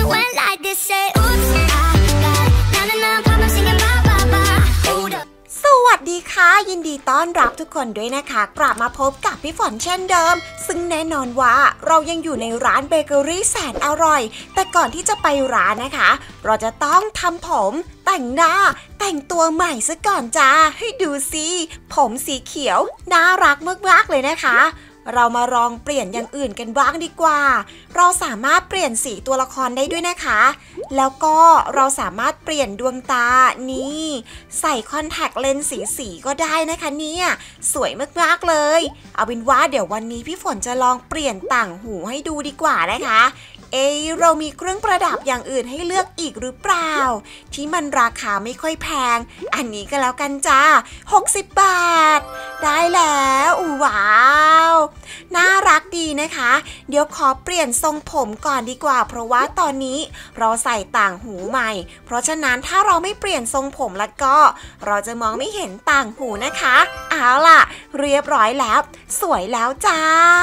it went like this. Say oops, I got na problem singing ba ba ba. Hold up. สวัสดีค่ะยินดีต้อนรับทุกคนด้วยนะคะกลับมาพบกับพี่ฝนเช่นเดิมซึ่งแน่นอนว่าเรายังอยู่ในร้านเบเกอรี่แสนอร่อยแต่ก่อนที่จะไปร้านนะคะเราจะต้องทำผมแต่งหน้าแต่งตัวใหม่ซะก่อนจ้าให้ดูสิผมสีเขียวน่ารักมากๆเลยนะคะเรามาลองเปลี่ยนอย่างอื่นกันบ้างดีกว่าเราสามารถเปลี่ยนสีตัวละครได้ด้วยนะคะแล้วก็เราสามารถเปลี่ยนดวงตานี่ใส่คอนแทคเลนส์สีก็ได้นะคะเนี่ยสวยมากๆเลยเอาเป็นว่าเดี๋ยววันนี้พี่ฝนจะลองเปลี่ยนต่างหูให้ดูดีกว่านะคะเรามีเครื่องประดับอย่างอื่นให้เลือกอีกหรือเปล่าที่มันราคาไม่ค่อยแพงอันนี้ก็แล้วกันจ้า60 บาทได้แล้วว้าวน่ารักดีนะคะเดี๋ยวขอเปลี่ยนทรงผมก่อนดีกว่าเพราะว่าตอนนี้เราใส่ต่างหูใหม่เพราะฉะนั้นถ้าเราไม่เปลี่ยนทรงผมแล้วก็เราจะมองไม่เห็นต่างหูนะคะเอาล่ะเรียบร้อยแล้วสวยแล้วจ้า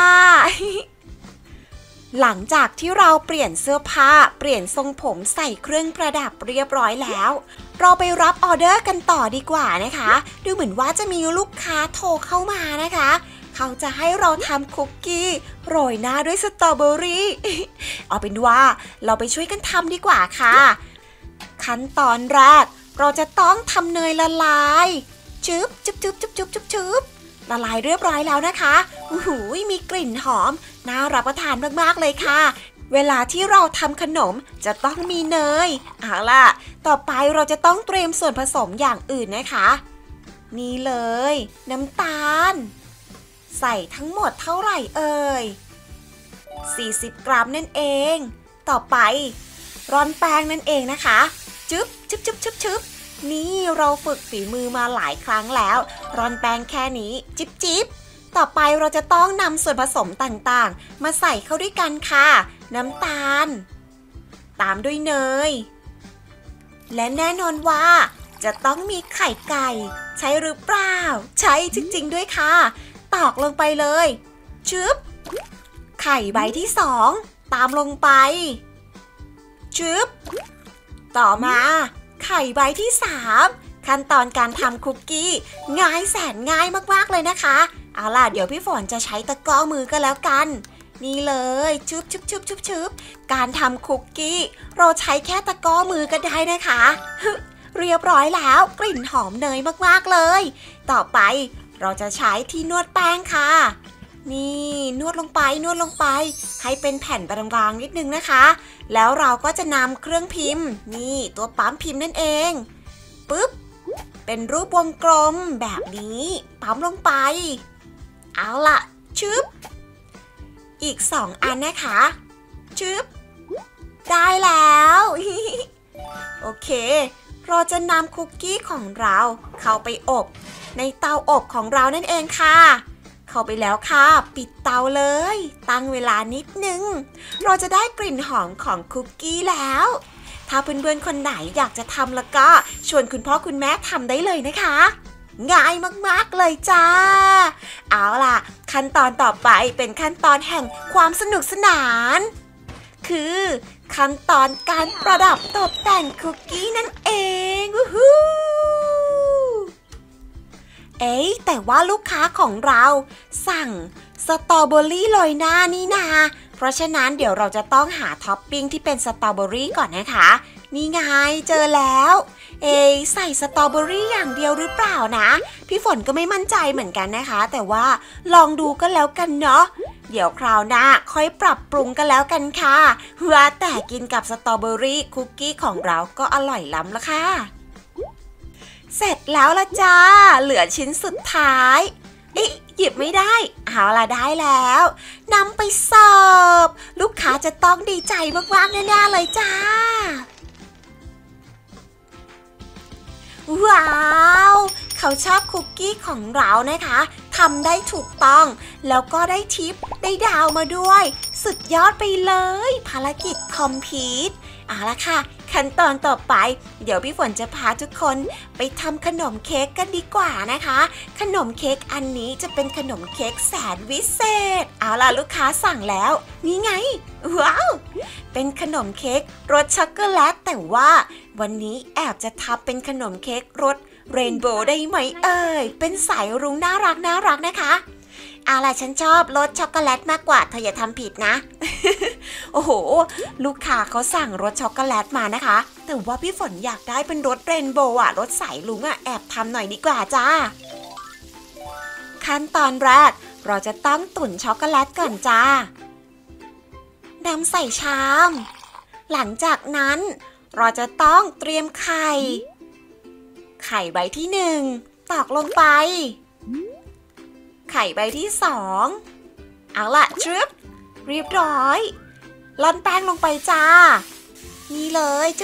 หลังจากที่เราเปลี่ยนเสื้อผ้าเปลี่ยนทรงผมใส่เครื่องประดับเรียบร้อยแล้วเราไปรับออเดอร์กันต่อดีกว่านะคะดูเหมือนว่าจะมีลูกค้าโทรเข้ามานะคะเขาจะให้เราทำคุกกี้โรยหน้าด้วยสตรอเบอรี่ เอาเป็นว่าเราไปช่วยกันทำดีกว่าค่ะขั้นตอนแรกเราจะต้องทำเนยละลายจึ๊บละลายเรียบร้อยแล้วนะคะมีกลิ่นหอมน่ารับประทานมากๆเลยค่ะเวลาที่เราทำขนมจะต้องมีเนยเอาล่ะต่อไปเราจะต้องเตรียมส่วนผสมอย่างอื่นนะคะนี่เลยน้ำตาลใส่ทั้งหมดเท่าไหร่เอ่ย40 กรัมนั่นเองต่อไปร่อนแป้งนั่นเองนะคะจึ๊บนี่เราฝึกฝีมือมาหลายครั้งแล้วร่อนแป้งแค่นี้จิ๊บต่อไปเราจะต้องนำส่วนผสมต่างๆมาใส่เข้าด้วยกันค่ะน้ำตาลตามด้วยเนยและแน่นอนว่าจะต้องมีไข่ไก่ใช่หรือเปล่าใช่จริงๆด้วยค่ะตอกลงไปเลยชึบไข่ใบที่2ตามลงไปชึบต่อมาไข่ใบที่3ขั้นตอนการทำคุกกี้ง่ายแสนง่ายมากๆเลยนะคะเอาล่ะเดี๋ยวพี่ฝนจะใช้ตะกร้อมือก็แล้วกันนี่เลยชึบการทำคุกกี้เราใช้แค่ตะกร้อมือก็ได้นะคะเรียบร้อยแล้วกลิ่นหอมเนยมากๆเลยต่อไปเราจะใช้ที่นวดแป้งค่ะนี่นวดลงไปให้เป็นแผ่นบางๆนิดนึงนะคะแล้วเราก็จะนำเครื่องพิมพ์นี่ตัวปั๊มพิมพ์นั่นเองปึ๊บเป็นรูปวงกลมแบบนี้ปั๊มลงไปเอาล่ะชึบอีก2 อันนะคะชึบได้แล้ว โอเคเราจะนำคุกกี้ของเราเข้าไปอบในเตาอบของเรานั่นเองค่ะเข้าไปแล้วค่ะปิดเตาเลยตั้งเวลานิดนึงเราจะได้กลิ่นหอมของคุกกี้แล้วถ้าเพื่อนๆคนไหนอยากจะทำแล้วก็ชวนคุณพ่อคุณแม่ทำได้เลยนะคะง่ายมากๆเลยจ้าเอาล่ะขั้นตอนต่อไปเป็นขั้นตอนแห่งความสนุกสนานคือขั้นตอนการประดับตกแต่งคุกกี้นั่นเองแต่ว่าลูกค้าของเราสั่งสตรอเบอรี่โรยหน้านี่นาเพราะฉะนั้นเดี๋ยวเราจะต้องหาท็อปปิ้งที่เป็นสตรอเบอรี่ก่อนนะคะนี่ไงเจอแล้วใส่สตรอเบอรี่อย่างเดียวหรือเปล่านะพี่ฝนก็ไม่มั่นใจเหมือนกันนะคะแต่ว่าลองดูก็แล้วกันเนาะเดี๋ยวคราวหน้าค่อยปรับปรุงกันแล้วกันค่ะว่าแต่กินกับสตรอเบอรี่คุกกี้ของเราก็อร่อยล้ำละค่ะเสร็จแล้วละจ้าเหลือชิ้นสุดท้ายหยิบไม่ได้เอาล่ะได้แล้วนำไปเสิร์ฟลูกค้าจะต้องดีใจมากๆแน่ๆเลยจ้าว้าวเขาชอบคุกกี้ของเรานะคะทำได้ถูกต้องแล้วก็ได้ทิปได้ดาวมาด้วยสุดยอดไปเลยภารกิจคอมพลีทเอาละค่ะขั้นตอนต่อไปเดี๋ยวพี่ฝนจะพาทุกคนไปทำขนมเค้กกันดีกว่านะคะขนมเค้กอันนี้จะเป็นขนมเค้กแสนวิเศษเอาล่ะลูกค้าสั่งแล้วนี่ไงว้าวเป็นขนมเค้กรสช็อกโกแลตแต่ว่าวันนี้แอบจะทำเป็นขนมเค้กรสเรนโบว์ได้ไหมเอ่ยเป็นสายรุ้งน่ารักนะคะเอาล่ะฉันชอบรสช็อกโกแลตมากกว่าเธออย่าทำผิดนะ โอ้โหลูกค้าเขาสั่งรสช็อกโกแลตมานะคะแต่ว่าพี่ฝนอยากได้เป็นรสเรนโบว์อะรสสายรุ้งอะแอบทำหน่อยดีกว่าจ้าขั้นตอนแรกเราจะต้องตุ๋นช็อกโกแลตก่อนจ้านำใส่ชามหลังจากนั้นเราจะต้องเตรียมไข่ใบที่1ตอกลงไปไข่ใบที่2เอาล่ะชึบเรียบร้อยร่อนแป้งลงไปจ้านี่เลยจุ๊บ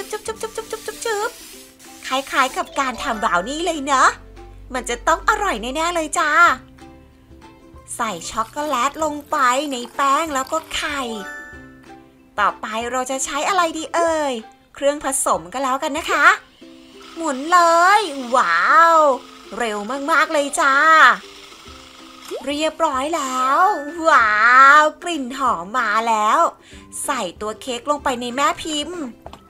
คล้ายๆกับการทำบราวนี่เลยเนอะมันจะต้องอร่อยแน่ๆเลยจ้าใส่ช็อกโกแลตลงไปในแป้งแล้วก็ไข่ต่อไปเราจะใช้อะไรดีเอ่ยเครื่องผสมก็แล้วกันนะคะหมุนเลยว้าวเร็วมากๆเลยจ้าเรียบร้อยแล้วว้าวกลิ่นหอมมาแล้วใส่ตัวเค้กลงไปในแม่พิมพ์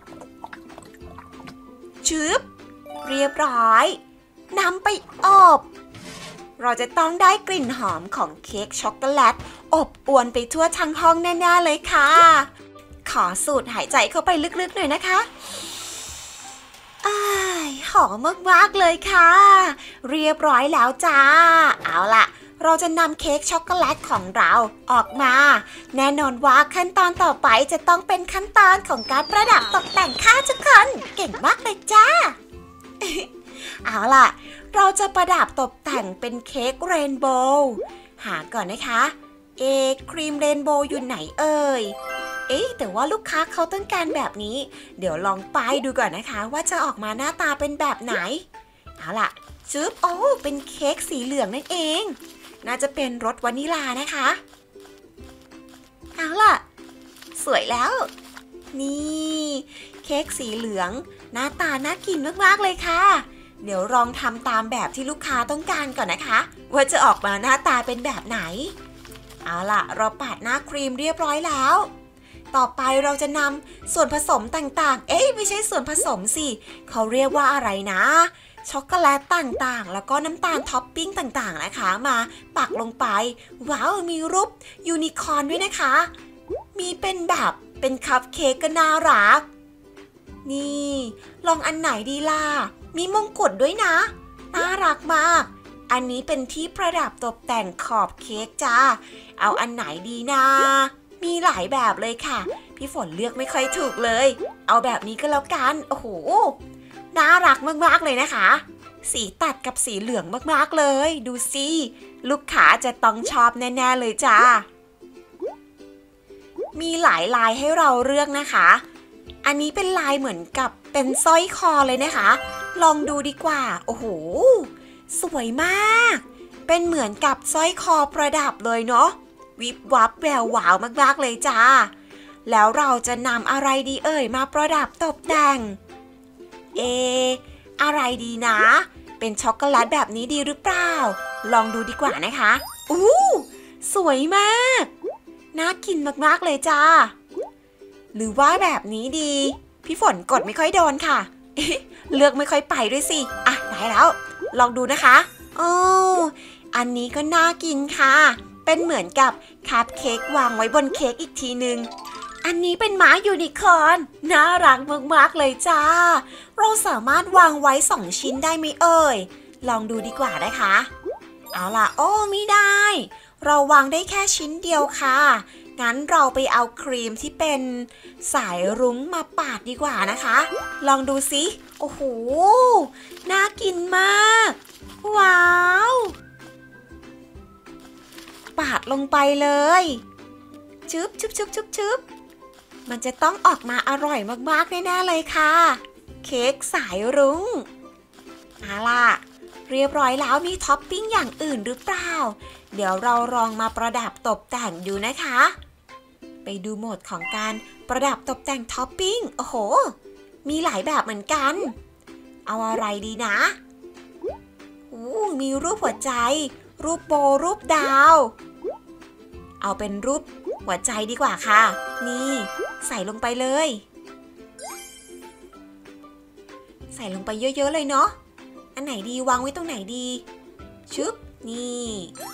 ชึบเรียบร้อยนำไปอบเราจะต้องได้กลิ่นหอมของเค้กช็อกโกแลตอบอวนไปทั่วทั้งห้องแน่ๆเลยค่ะขอสูดหายใจเข้าไปลึกๆหน่อยนะคะหอมมากๆเลยค่ะเรียบร้อยแล้วจ้าเอาล่ะเราจะนำเค้กช็อกโกแลตของเราออกมาแน่นอนว่าขั้นตอนต่อไปจะต้องเป็นขั้นตอนของการประดับตกแต่งค่ะทุกคนเก่งมากเลยจ้า เอาล่ะเราจะประดับตกแต่งเป็นเค้กเรนโบว์หาก่อนนะคะครีมเรนโบว์อยู่ไหนเอ่ยแต่ว่าลูกค้าเขาต้องการแบบนี้เดี๋ยวลองป้ายดูก่อนนะคะว่าจะออกมาหน้าตาเป็นแบบไหนเอาล่ะชึบโอ้เป็นเค้กสีเหลืองนั่นเองน่าจะเป็นรสวานิลานะคะเอาล่ะสวยแล้วนี่เค้กสีเหลืองหน้าตาน่ากินมากๆเลยค่ะเดี๋ยวลองทำตามแบบที่ลูกค้าต้องการก่อนนะคะว่าจะออกมาหน้าตาเป็นแบบไหนเอาล่ะเราปาดหน้าครีมเรียบร้อยแล้วต่อไปเราจะนำส่วนผสมต่างๆไม่ใช่ส่วนผสมสิเขาเรียกว่าอะไรนะช็อกโกแลตต่างๆแล้วก็น้ำตาลท็อปปิ้งต่างๆนะคะมาปักลงไปว้าวมีรูปยูนิคอร์นด้วยนะคะมีเป็นแบบเป็นคัพเค้กก็น่ารักนี่ลองอันไหนดีล่ะมีมงกุฎด้วยนะน่ารักมากอันนี้เป็นที่ประดับตกแต่งขอบเค้กจ้าเอาอันไหนดีนะมีหลายแบบเลยค่ะพี่ฝนเลือกไม่ค่อยถูกเลยเอาแบบนี้ก็แล้วกันโอ้โหน่ารักมากๆเลยนะคะสีตัดกับสีเหลืองมากๆเลยดูสิลูกค้าจะต้องชอบแน่ๆเลยจ้ามีหลายลายให้เราเลือกนะคะอันนี้เป็นลายเหมือนกับเป็นสร้อยคอเลยนะคะลองดูดีกว่าโอ้โหสวยมากเป็นเหมือนกับสร้อยคอประดับเลยเนาะวิบวับแวววาวมากๆเลยจ้าแล้วเราจะนำอะไรดีเอ่ยมาประดับตกแต่งอะไรดีนะเป็นช็อกโกแลตแบบนี้ดีหรือเปล่าลองดูดีกว่านะคะสวยมากน่ากินมากๆเลยจ้าหรือว่าแบบนี้ดีพี่ฝนกดไม่ค่อยโดนค่ะเลือกไม่ค่อยไปด้วยสิได้แล้วลองดูนะคะอันนี้ก็น่ากินค่ะเป็นเหมือนกับคัพเค้กวางไว้บนเค้กอีกทีนึงอันนี้เป็นม้ายูนิคอร์นน่ารักมากๆเลยจ้าเราสามารถวางไว้2ชิ้นได้ไหมเอ่ยลองดูดีกว่านะคะเอาล่ะไม่ได้เราวางได้แค่ชิ้นเดียวค่ะงั้นเราไปเอาครีมที่เป็นสายรุ้งมาปาดดีกว่านะคะลองดูสิโอ้โหน่ากินมากว้าวปาดลงไปเลยชึบมันจะต้องออกมาอร่อยมากๆแน่ๆเลยค่ะเค้กสายรุ้งเอาล่ะเรียบร้อยแล้วมีท็อปปิ้งอย่างอื่นหรือเปล่าเดี๋ยวเราลองมาประดับตกแต่งดูนะคะไปดูโหมดของการประดับตกแต่งท็อปปิ้งโอ้โหมีหลายแบบเหมือนกันเอาอะไรดีนะมีรูปหัวใจรูปโบรูปดาวเอาเป็นรูปหัวใจดีกว่าค่ะนี่ใส่ลงไปเลยใส่ลงไปเยอะๆเลยเนาะอันไหนดีวางไว้ตรงไหนดีชึบนี่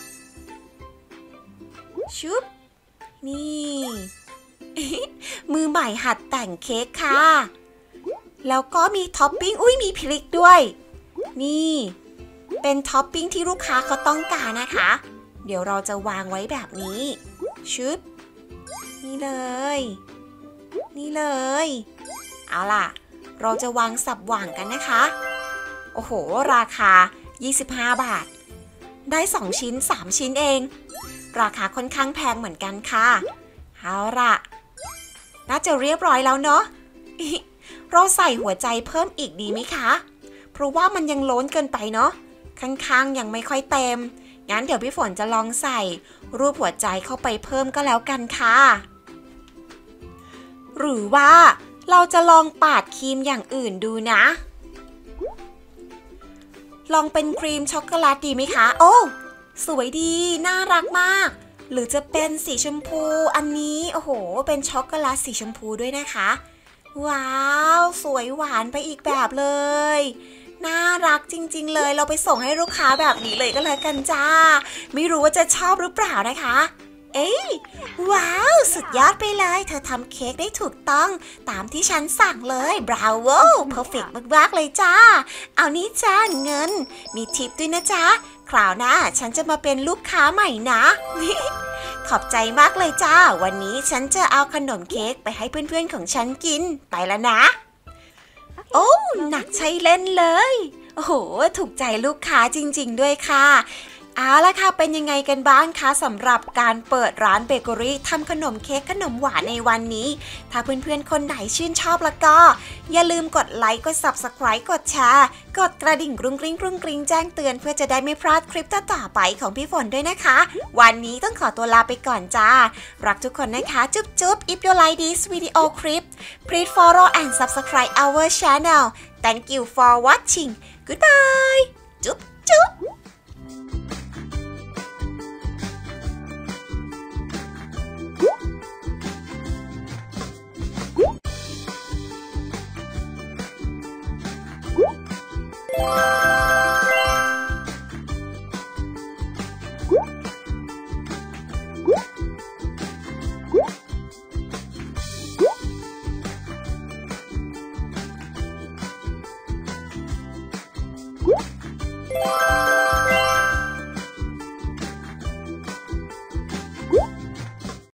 ชึบนี่ มือใหม่หัดแต่งเค้กค่ะแล้วก็มีท็อปปิ้งมีพริกด้วยนี่เป็นท็อปปิ้งที่ลูกค้าเขาต้องการนะคะเดี๋ยวเราจะวางไว้แบบนี้ชึบนี่เลยนี่เลยเอาล่ะเราจะวางสับหว่างกันนะคะโอ้โหราคา25 บาทได้2ชิ้น3ชิ้นเองราคาค่อนข้างแพงเหมือนกันค่ะเอาล่ะน่าจะเรียบร้อยแล้วเนาะ เราใส่หัวใจเพิ่มอีกดีไหมคะเพราะว่ามันยังล้นเกินไปเนาะข้างๆยังไม่ค่อยเต็มงั้นเดี๋ยวพี่ฝนจะลองใส่รูปหัวใจเข้าไปเพิ่มก็แล้วกันค่ะหรือว่าเราจะลองปาดครีมอย่างอื่นดูนะลองเป็นครีมช็อกโกแลตดีไหมคะโอ้สวยดีน่ารักมากหรือจะเป็นสีชมพูอันนี้โอ้โหเป็นช็อกโกแลตสีชมพูด้วยนะคะว้าวสวยหวานไปอีกแบบเลยน่ารักจริงๆเลยเราไปส่งให้ลูกค้าแบบนี้เลยก็แล้วกันจ้าไม่รู้ว่าจะชอบหรือเปล่านะคะเอ้ยว้าวสุดยอดไปเลยเธอทำเค้กได้ถูกต้องตามที่ฉันสั่งเลยบราโวเพอร์เฟกต์มากๆเลยจ้าเอานี่จ้าเงินมีทิปด้วยนะจ๊ะคราวหน้าฉันจะมาเป็นลูกค้าใหม่นะ ขอบใจมากเลยจ้าวันนี้ฉันจะเอาขนมเค้กไปให้เพื่อนๆของฉันกินไปแล้วนะโอ้หนักใช่เล่นเลยโอ้โหถูกใจลูกค้าจริงๆด้วยค่ะเอาล่ะค่ะเป็นยังไงกันบ้างคะสำหรับการเปิดร้านเบเกอรี่ทำขนมเค้กขนมหวานในวันนี้ถ้าเพื่อนๆคนไหนชื่นชอบแล้วก็อย่าลืมกดไลค์กด Subscribe กดแชร์กดกระดิ่งกรุ้งกริ้งกรุ้งกริ้งแจ้งเตือนเพื่อจะได้ไม่พลาดคลิปต่อๆไปของพี่ฝนด้วยนะคะวันนี้ต้องขอตัวลาไปก่อนจ้ารักทุกคนนะคะจุ๊บจุ๊บ If you like this video clip please follow and subscribe our channel thank you for watching goodbye จุ๊บจุ๊บ Wow.